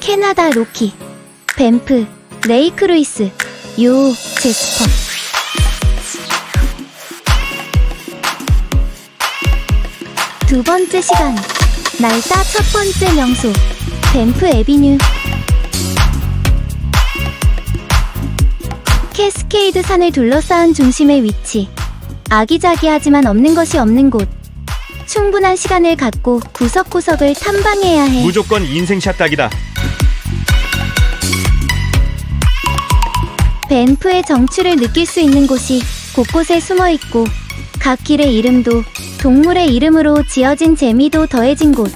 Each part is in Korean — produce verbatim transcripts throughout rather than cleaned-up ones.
캐나다 로키, 밴프, 레이크 루이스, 요, 제스퍼. 두 번째 시간, 날짜 첫 번째 명소, 밴프 애비뉴. 캐스케이드 산을 둘러싸은 중심의 위치. 아기자기하지만 없는 것이 없는 곳. 충분한 시간을 갖고 구석구석을 탐방해야 해. 무조건 인생샷 딱이다. 밴프의 정취를 느낄 수 있는 곳이 곳곳에 숨어있고 각 길의 이름도 동물의 이름으로 지어진 재미도 더해진 곳.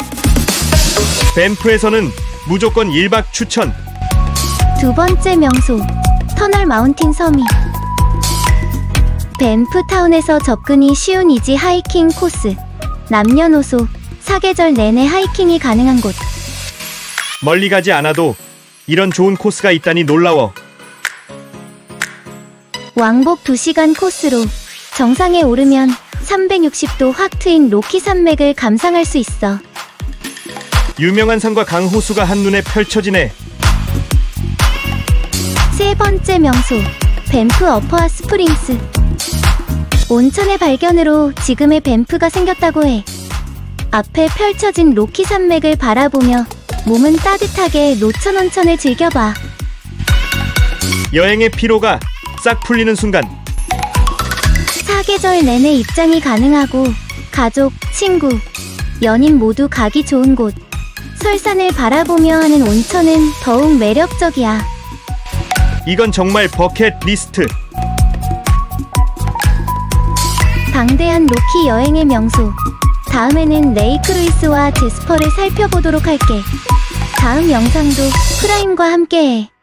밴프에서는 무조건 일 박 추천. 두 번째 명소, 터널 마운틴 서밋. 밴프타운에서 접근이 쉬운 이지 하이킹 코스. 남녀노소, 사계절 내내 하이킹이 가능한 곳. 멀리 가지 않아도 이런 좋은 코스가 있다니 놀라워. 왕복 두 시간 코스로 정상에 오르면 삼백육십 도 확 트인 로키 산맥을 감상할 수 있어. 유명한 산과 강호수가 한눈에 펼쳐지네. 세 번째 명소, 밴프 어퍼 스프링스. 온천의 발견으로 지금의 밴프가 생겼다고 해. 앞에 펼쳐진 로키 산맥을 바라보며 몸은 따뜻하게 노천 온천을 즐겨봐. 여행의 피로가 싹 풀리는 순간. 사계절 내내 입장이 가능하고 가족, 친구, 연인 모두 가기 좋은 곳. 설산을 바라보며 하는 온천은 더욱 매력적이야. 이건 정말 버켓 리스트. 방대한 로키 여행의 명소. 다음에는 레이크 루이스와 제스퍼를 살펴보도록 할게. 다음 영상도 프라임과 함께해.